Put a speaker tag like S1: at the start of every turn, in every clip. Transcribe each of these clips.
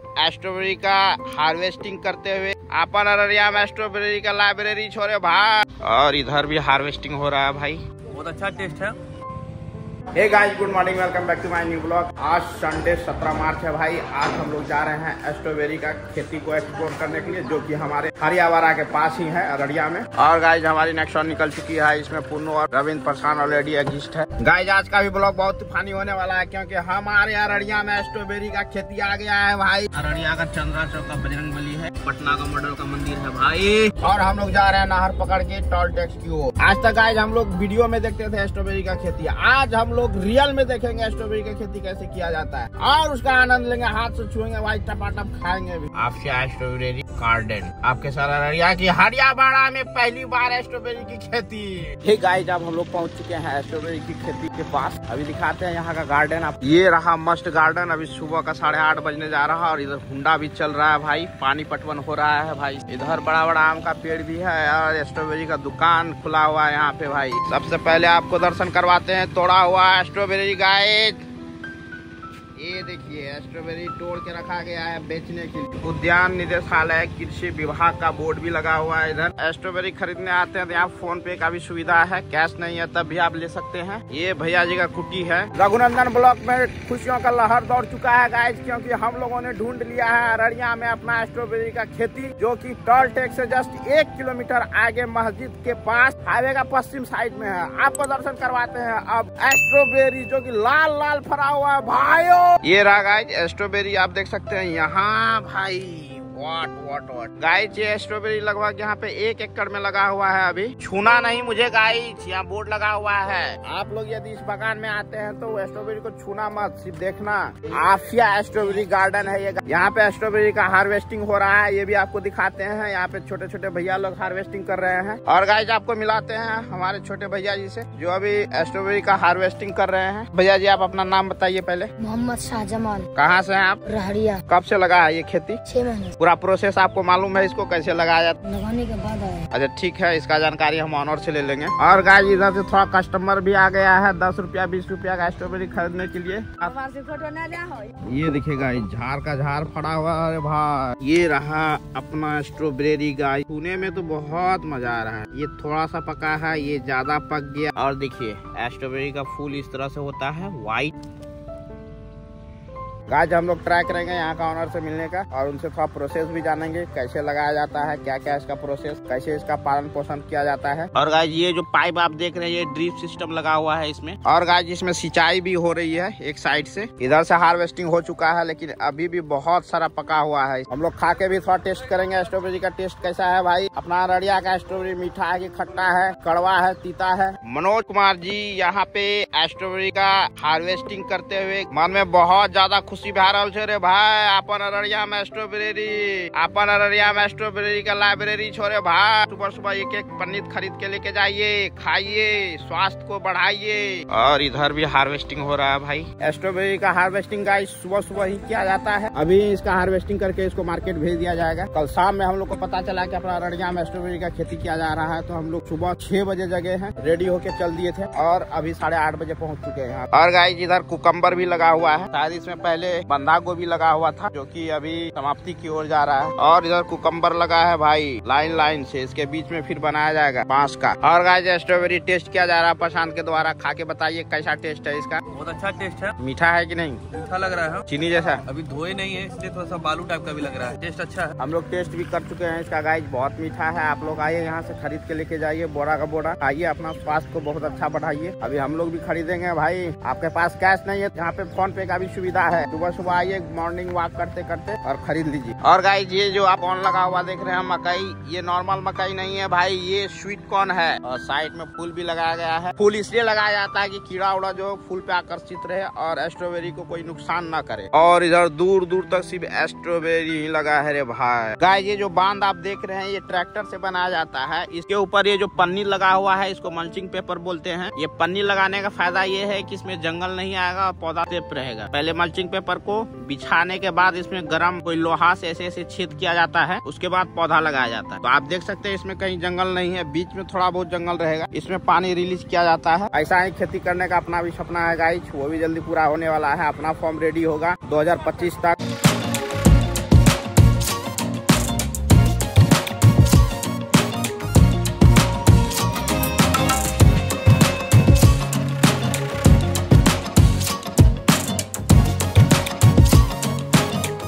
S1: Strawberry का harvesting करते हुए अपन अररिया में स्ट्रॉबेरी का लाइब्रेरी छोड़े भाई, और इधर भी हार्वेस्टिंग हो रहा है भाई।
S2: बहुत अच्छा टेस्ट है।
S1: Hey guys, good morning, welcome back to my new blog. आज संडे 17 मार्च है भाई। आज हम लोग जा रहे हैं स्ट्रॉबेरी का खेती को एक्सप्लोर करने के लिए, जो कि हमारे हरियावाड़ा के पास ही है, अररिया में। और गाइस हमारी नेक्स्ट वन निकल चुकी है, इसमें पुन्नू और रविंद्र प्रसान ऑलरेडी एग्जिस्ट है। गाइस आज का भी ब्लॉग बहुत तूफानी होने वाला है, क्योंकि हमारे अररिया में स्ट्रॉबेरी का खेती आ गया है भाई। अररिया का चंद्रा चौक का बजरंग बली है, पटना का मॉडल का मंदिर है भाई, और हम लोग जा रहे हैं नहर पकड़ के टोल टैक्स की ओर। आज तक गाइस हम लोग वीडियो में देखते थे स्ट्रॉबेरी का खेती, आज हम लोग रियल में देखेंगे स्ट्रॉबेरी की खेती कैसे किया जाता है, और उसका आनंद लेंगे, हाथ से छुएंगे भाई, टपाटप खाएंगे भी। आपसे स्ट्रॉबेरी गार्डन आपके साथ अररिया की हरियावाड़ा में पहली बार स्ट्रॉबेरी की खेती। हे गाइस, अब हम लोग पहुंच चुके हैं स्ट्रॉबेरी की खेती के पास। अभी दिखाते हैं यहाँ का गार्डन। आप ये रहा मस्त गार्डन। अभी सुबह का 8:30 बजने जा रहा है, और इधर हुंडा भी चल रहा है भाई, पानी पटवन हो रहा है भाई। इधर बड़ा बड़ा आम का पेड़ भी है, और स्ट्रॉबेरी का दुकान खुला हुआ है यहाँ पे भाई। सबसे पहले आपको दर्शन करवाते हैं तोड़ा हुआ स्ट्रॉबेरी। गाइस ये देखिए, स्ट्रॉबेरी तोड़ के रखा गया है बेचने के लिए। उद्यान निदेशालय कृषि विभाग का बोर्ड भी लगा हुआ है इधर। स्ट्रॉबेरी खरीदने आते हैं तो यहाँ फोन पे का भी सुविधा है, कैश नहीं है तब भी आप ले सकते हैं। ये भैया जी का कुटी है। रघुनंदन ब्लॉक में खुशियों का लहर दौड़ चुका है गाइस, क्योंकि हम लोगों ने ढूंढ लिया है अररिया में अपना स्ट्रॉबेरी का खेती, जो की टोल टैक्स से जस्ट 1 किलोमीटर आगे मस्जिद के पास हाईवे का पश्चिम साइड में है। आपको दर्शन करवाते हैं अब स्ट्रॉबेरी, जो की लाल लाल फरा हुआ है भाइयों। ये रहा गाइस स्ट्रॉबेरी, आप देख सकते हैं यहाँ भाई। वाट गाइस, ये स्ट्रॉबेरी लगभग यहाँ पे 1 एकड़ में लगा हुआ है। अभी छूना नहीं मुझे गाइस, यहाँ बोर्ड लगा हुआ है। आप लोग यदि इस बागान में आते हैं तो स्ट्रॉबेरी को छूना मत, सिर्फ देखना। आफिया स्ट्रॉबेरी गार्डन है ये। यहाँ पे स्ट्रॉबेरी का हार्वेस्टिंग हो रहा है, ये भी आपको दिखाते हैं। यहाँ पे छोटे छोटे भैया लोग हार्वेस्टिंग कर रहे हैं। और गाइस आपको मिलाते हैं हमारे छोटे भैया जी से, जो अभी स्ट्रॉबेरी का हार्वेस्टिंग कर रहे हैं। भैया जी आप अपना नाम बताइए पहले।
S3: मोहम्मद शाहजमाल।
S1: कहाँ से हैं आप?
S3: रहरिया।
S1: कब से लगा है ये खेती?
S3: 6 महीने।
S1: पूरा प्रोसेस आपको मालूम है, इसको कैसे लगाया जाता है?
S3: लगाने के बाद आया।
S1: अच्छा ठीक है, इसका जानकारी हम ऑनर से ले लेंगे। और गाइस इधर से थोड़ा कस्टमर भी आ गया है 10 रुपया 20 रुपया का स्ट्रॉबेरी खरीदने के लिए। ये देखिएगा, झाड़ का झाड़ फड़ा हुआ है भाई। ये रहा अपना स्ट्रॉबेरी गाइस, छूने में तो बहुत मजा आ रहा है। ये थोड़ा सा पका है, ये ज्यादा पक गया। और देखिए स्ट्रॉबेरी का फूल इस तरह से होता है, व्हाइट। आज हम लोग ट्राई करेंगे यहाँ का ऑनर से मिलने का, और उनसे थोड़ा प्रोसेस भी जानेंगे, कैसे लगाया जाता है, क्या क्या इसका प्रोसेस, कैसे इसका पालन पोषण किया जाता है। और गाइस ये जो पाइप आप देख रहे हैं, ये ड्रिप सिस्टम लगा हुआ है इसमें। और गाइस इसमें सिंचाई भी हो रही है एक साइड से। इधर से हार्वेस्टिंग हो चुका है, लेकिन अभी भी बहुत सारा पका हुआ है। हम लोग खा के भी थोड़ा टेस्ट करेंगे स्ट्रॉबेरी का टेस्ट कैसा है भाई। अपना अररिया का स्ट्रॉबेरी मीठा है कि खट्टा है, कड़वा है, तीता है। मनोज कुमार जी यहाँ पे स्ट्रॉबेरी का हार्वेस्टिंग करते हुए मन में बहुत ज्यादा खुशी बहा रे भाई। अपन अररिया में स्ट्रॉबेरी का लाइब्रेरी छोड़े भाई। सुबह सुबह एक एक पन्नी खरीद के लेके जाइए, खाइए, स्वास्थ्य को बढ़ाइए। और इधर भी हार्वेस्टिंग हो रहा है भाई। स्ट्रॉबेरी का हार्वेस्टिंग गाइस सुबह सुबह ही किया जाता है। अभी इसका हार्वेस्टिंग करके इसको मार्केट भेज दिया जाएगा। कल शाम में हम लोग को पता चला कि अपना अररिया में स्ट्रॉबेरी का खेती किया जा रहा है, तो हम लोग सुबह 6 बजे जगह हैं, रेडी होके चल दिए थे, और अभी 8:30 बजे पहुंच चुके हैं यहाँ। और गाइस इधर कुकम्बर भी लगा हुआ है, शायद इसमें पहले बंधा गोभी लगा हुआ था, जो कि अभी समाप्ति की ओर जा रहा है। और इधर कुकम्बर लगा है भाई, लाइन लाइन से। इसके बीच में फिर बनाया जाएगा बांस का। और गाइस स्ट्रॉबेरी टेस्ट किया जा रहा है प्रशांत के द्वारा। खा के बताइए कैसा टेस्ट है इसका।
S2: बहुत अच्छा टेस्ट है।
S1: मीठा है कि नहीं?
S2: मीठा लग रहा है, चीनी
S1: जैसा।
S2: अभी धोए नहीं है, इसलिए थोड़ा सा बालू टाइप का भी लग रहा है। टेस्ट अच्छा है।
S1: हम लोग टेस्ट भी कर चुके हैं इसका गाइस, बहुत मीठा है। आप लोग आइए यहाँ से खरीद के लेके जाइए, बोरा का बोरा आइए, अपना स्वास्थ्य को बहुत अच्छा बढ़ाइए। अभी हम लोग भी खरीदेंगे भाई। आपके पास कैश नहीं है, यहाँ पे फोन पे का भी सुविधा है। सुबह सुबह आइए, मॉर्निंग वॉक करते करते और खरीद लीजिए। और गाइस ये जो आप ऑन लगा हुआ देख रहे हैं मकई, ये नॉर्मल मकई नहीं है भाई, ये स्वीट कॉर्न है। और साइड में फूल भी लगाया गया है। फूल इसलिए लगाया जाता है कि कीड़ा उड़ा जो फूल पे आकर्षित रहे और स्ट्रॉबेरी को कोई नुकसान ना करे। और इधर दूर दूर तक सिर्फ स्ट्रॉबेरी ही लगा है रे भाई। गाइस ये जो बांध आप देख रहे हैं, ये ट्रैक्टर से बनाया जाता है। इसके ऊपर ये जो पन्नी लगा हुआ है, इसको मल्चिंग पेपर बोलते हैं। ये पन्नी लगाने का फायदा ये है कि इसमें जंगल नहीं आएगा और पौधा सेफ रहेगा। पहले मल्चिंग पेपर को बिछाने के बाद इसमें गर्म कोई लोहा से ऐसे ऐसे छेद किया जाता है, उसके बाद पौधा लगाया जाता है। तो आप देख सकते हैं इसमें कहीं जंगल नहीं है, बीच में थोड़ा बहुत जंगल रहेगा। इसमें पानी रिलीज किया जाता है। ऐसा ही खेती करने का अपना भी सपना है गाइस, वो भी जल्दी पूरा होने वाला है। अपना फॉर्म रेडी होगा 2025 तक।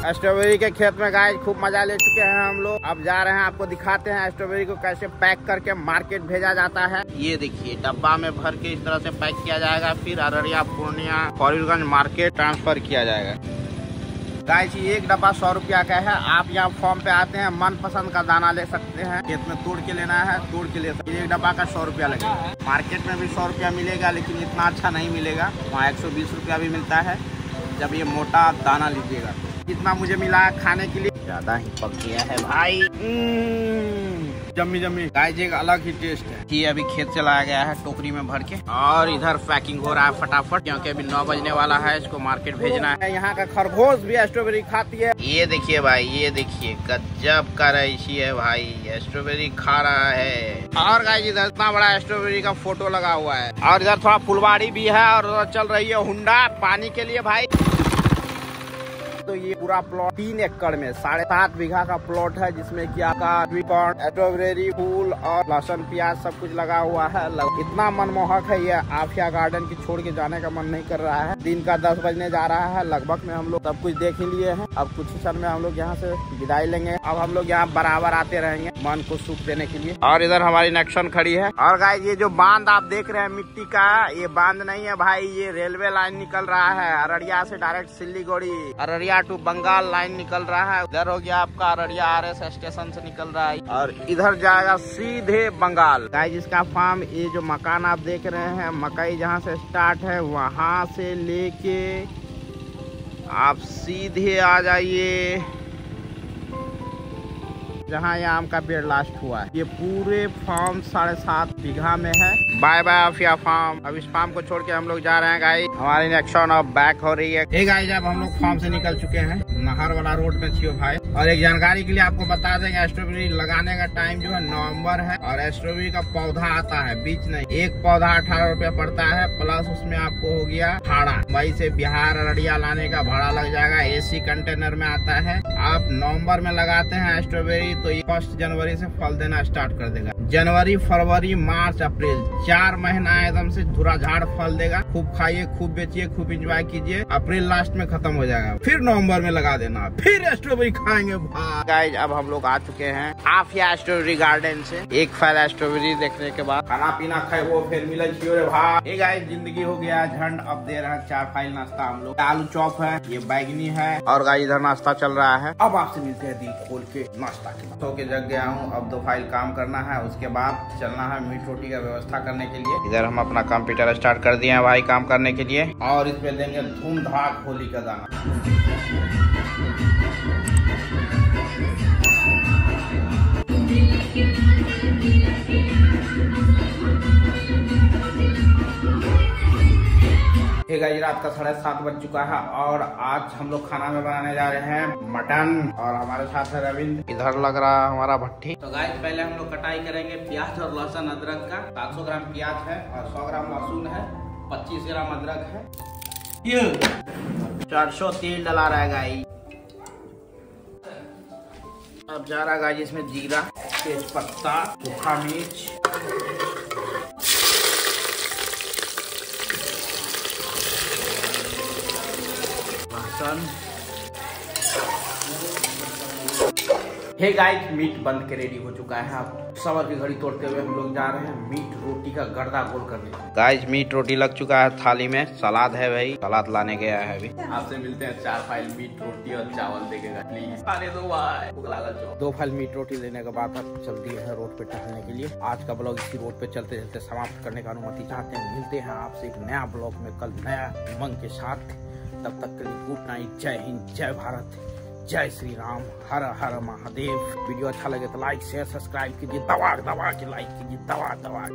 S1: स्ट्रॉबेरी के खेत में गाइस खूब मजा ले चुके हैं हम लोग। अब जा रहे हैं, आपको दिखाते हैं स्ट्रॉबेरी को कैसे पैक करके मार्केट भेजा जाता है। ये देखिए डब्बा में भर के इस तरह से पैक किया जाएगा, फिर अररिया, पूर्णिया, फॉरबिसगंज मार्केट ट्रांसफर किया जाएगा। गाइस ये एक डब्बा 100 रुपया का है। आप यहाँ फॉर्म पे आते हैं, मन पसंद का दाना ले सकते हैं, खेत में तोड़ के लेना है, तोड़ के ले सकते हैं। एक डब्बा का 100 रुपया लगेगा। मार्केट में भी 100 रुपया मिलेगा, लेकिन इतना अच्छा नहीं मिलेगा। वहाँ 120 रुपया भी मिलता है जब ये मोटा दाना लीजिएगा। जितना मुझे मिला है खाने के लिए, ज्यादा ही पक गया है भाई, जम्मी जम्मी। गाइस एक अलग ही टेस्ट है। ये अभी खेत चलाया गया है टोकरी में भर के, और इधर पैकिंग हो रहा है फटाफट, क्योंकि अभी 9 बजने वाला है, इसको मार्केट भेजना है। यहाँ का खरगोश भी स्ट्रॉबेरी खाती है। ये देखिए भाई, ये देखिए गजब का रईसी है भाई, स्ट्रॉबेरी खा रहा है। और गाइस इधर इतना बड़ा स्ट्रॉबेरी का फोटो लगा हुआ है, और इधर थोड़ा फुलवाड़ी भी है, और चल रही है हुंडा पानी के लिए भाई। तो ये पूरा प्लॉट 3 एकड़ में 7.5 बीघा का प्लॉट है, जिसमें कि आपका स्ट्रॉबेरी, फूल और लहसुन, प्याज सब कुछ लगा हुआ है। इतना मनमोहक है ये आफिया गार्डन की, छोड़ के जाने का मन नहीं कर रहा है। दिन का 10 बजने जा रहा है लगभग में, हम लोग सब कुछ देख ही लिए हैं। अब कुछ ही समय में हम लोग यहाँ से विदाई लेंगे। अब हम लोग यहाँ बराबर आते रहेंगे मन को सुख देने के लिए। और इधर हमारी नेक्सन खड़ी है। और गाइस ये जो बांध आप देख रहे हैं मिट्टी का, ये बांध नहीं है भाई, ये रेलवे लाइन निकल रहा है अररिया से direct Siliguri, Araria to Bengal line निकल रहा है। इधर हो गया आपका अररिया RS स्टेशन से निकल रहा है, और इधर जाएगा सीधे बंगाल। गाइस इसका फार्म, ये जो मकान आप देख रहे हैं, मकई जहाँ से स्टार्ट है वहाँ से लेके आप सीधे आ जाइए जहाँ ये आम का पेड़ लास्ट हुआ है। ये पूरे फार्म 7.5 बीघा में है। Bye bye Afiya farm. अब इस फार्म को छोड़ के हम लोग जा रहे हैं गाइस, हमारी नेक्सन अब बैक हो रही है। हे गाइस अब हम लोग फार्म से निकल चुके हैं, नहर वाला रोड पे छियो भाई। और एक जानकारी के लिए आपको बता देंगे, स्ट्रॉबेरी लगाने का टाइम जो है नवंबर है, और स्ट्रॉबेरी का पौधा आता है, बीज नहीं। एक पौधा 18 रुपया पड़ता है, प्लस उसमें आपको हो गया भाड़ा। मई से बिहार अररिया लाने का भाड़ा लग जाएगा, AC कंटेनर में आता है। आप नवंबर में लगाते हैं स्ट्रॉबेरी तो ये 1 जनवरी से फल देना स्टार्ट कर देगा। जनवरी, फरवरी, मार्च, अप्रैल 4 महीना एकदम से धुरा झाड़ फल देगा। खूब खाइए, खूब बेचिए, खूब एंजॉय कीजिए। अप्रैल लास्ट में खत्म हो जाएगा, फिर नवंबर में लगा देना, फिर स्ट्रॉबेरी खाएंगे भाई। गाइस अब हम लोग आ चुके हैं आफिया स्ट्रॉबेरी गार्डन से। एक फैला स्ट्रॉबेरी देखने के बाद खाना पीना खाए वो फिर मिले रे भाई। गाइस जिंदगी हो गया झंड। अब दे रहे हैं 4 फाइल नाश्ता हम लोग। आलू चॉप है, ये बैगनी है, और गाइस इधर नाश्ता चल रहा है। अब आपसे मिलते हैं दिल खोल के नाश्ता के बाद। सो के जग गया हूँ, अब 2 फाइल काम करना है, उसके बाद चलना है मीट रोटी का व्यवस्था करने के लिए। इधर हम अपना कंप्यूटर स्टार्ट कर दिए हैं भाई काम करने के लिए, और इसमें देंगे धूम धाक होली का दाना। गाइस रात का 7:30 बज चुका है, और आज हम लोग खाना में बनाने जा रहे हैं मटन, और हमारे साथ है रविंद्र। इधर लग रहा है हमारा भट्टी। तो गाइस पहले हम लोग कटाई करेंगे प्याज और लहसुन अदरक का। 700 ग्राम प्याज है, और 100 ग्राम लहसुन है, 25 ग्राम अदरक है। ये 400 तेल डला रहा है गाइस। अब जा रहा है गाइस इसमें जीरा, तेज पत्ता, सूखा मिर्च, हे गाइस मीट बन के रेडी हो चुका है। अब सबर की घड़ी तोड़ते हुए हम लोग जा रहे हैं मीट रोटी का गर्दा गोल करने। गाइस मीट रोटी लग चुका है थाली में, सलाद है भाई, सलाद लाने गया है अभी। आपसे मिलते हैं 4 फाइल मीट रोटी और चावल देखेगा प्लीज। खाने दो भाई, भूख लगा। 2 फाइल मीट रोटी लेने के बाद अब चल दिए हैं रोड पे टहलने के लिए। आज का ब्लॉग इसी रोड पे चलते चलते समाप्त करने का अनुमति चाहते हैं। मिलते हैं आपसे एक नया ब्लॉग में कल नया उमंग के साथ। तब तक के लिए गुड नाइट, जय हिंद, जय भारत, जय श्री राम, हर हर महादेव। वीडियो अच्छा लगे तो लाइक शेयर सब्सक्राइब कीजिए, दबा के लाइक कीजिए, दबा।